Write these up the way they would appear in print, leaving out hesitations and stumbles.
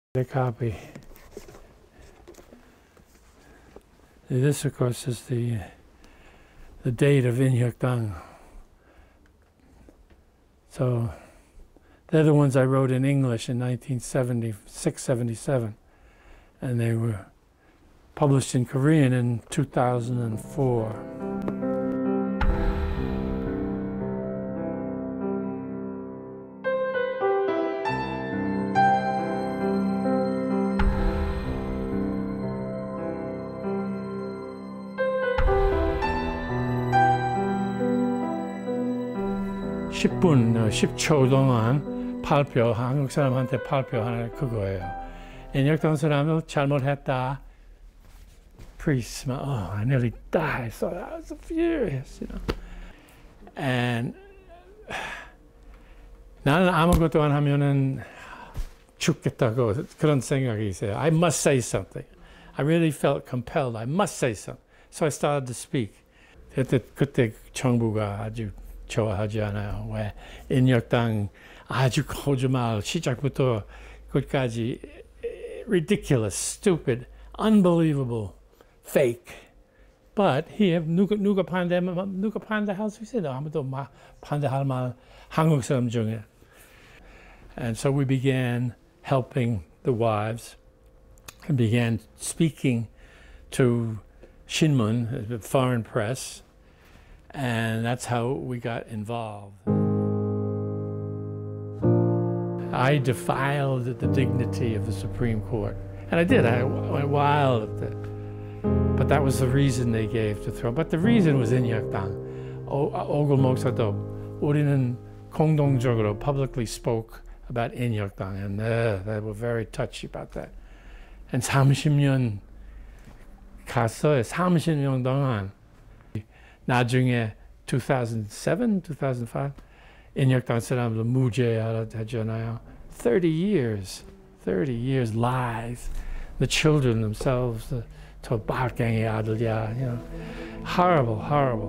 The copy. This, of course, is the date of In Hyuk Dang. So they're the ones I wrote in English in 1976, 77, and they were published in Korean in 2004. 10초 동안 발표, 한국 사람한테 발표하는 그거예요. 인혁당 사람도 잘못했다. Priest, oh, I nearly died. So I was furious, you know. And 나는 아무것도 안 하면은 죽겠다고 그런 생각이 있어요. I must say something. I really felt compelled. I must say something. So I started to speak. 그때 정부가 아주 좋아하지 않아요. 왜 인혁당 아주 거짓말 시작부터 끝까지 ridiculous, stupid, unbelievable, fake. But here 누가 반대할 수 있어요? 아무도 반대할 말 한국 사람 중에. And so we began helping the wives and began speaking to Shinmun, the foreign press. And that's how we got involved. I defiled the dignity of the Supreme Court. And I did. I went wild at that. But that was the reason they gave to throw. But the reason was In Hyuk Dang. 오글 목사도 우리는 공동적으로 publicly spoke about In Hyuk Dang. And they were very touchy about that. And 30년 갔어요. 30년 동안. 나중에 2007, 2005 인혁당 사람들 무죄하잖아요. 30 years lies. The children themselves, 저 빨갱이 아들이야, you know, horrible.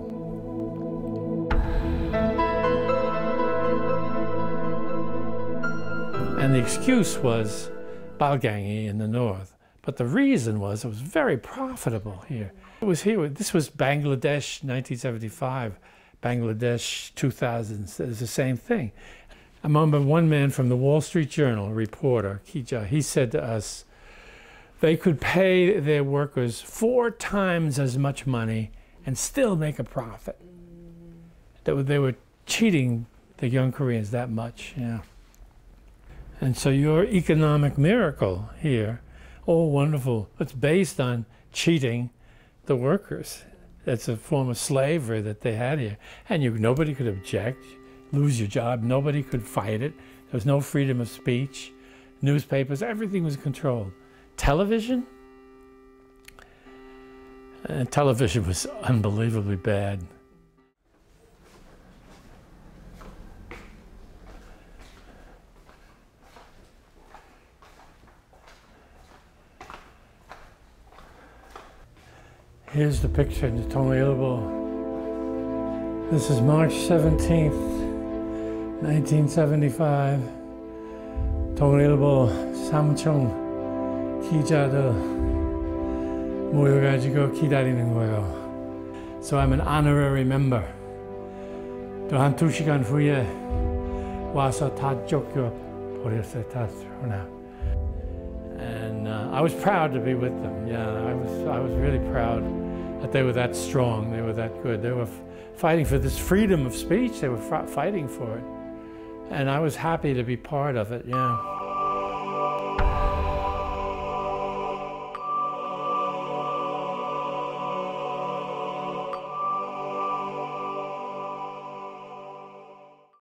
And the excuse was 빨갱이 in the north. But the reason was it was very profitable here. It was here. This was Bangladesh, 1975. Bangladesh, 2000. It's the same thing. I remember one man from the Wall Street Journal, a reporter, Kija, he said to us, they could pay their workers 4 times as much money and still make a profit. They were cheating the young Koreans that much, yeah. And so your economic miracle here, oh, wonderful. It's based on cheating the workers. That's a form of slavery that they had here. And nobody could object, lose your job. Nobody could fight it. There was no freedom of speech. Newspapers, everything was controlled. Television? Television was unbelievably bad. Here's the picture in the 통일보. This is March 17th, 1975. 통일보 삼청 기자들 모여가지고 기다리는 거예요. So I'm an honorary member. 또 한 2시간 후에 와서 다 쫓겨 버렸어요. 다 thrown out. And I was proud to be with them. Yeah, I was really proud that they were that strong. They were that good. They were fighting for this freedom of speech. They were fighting for it. And I was happy to be part of it, yeah.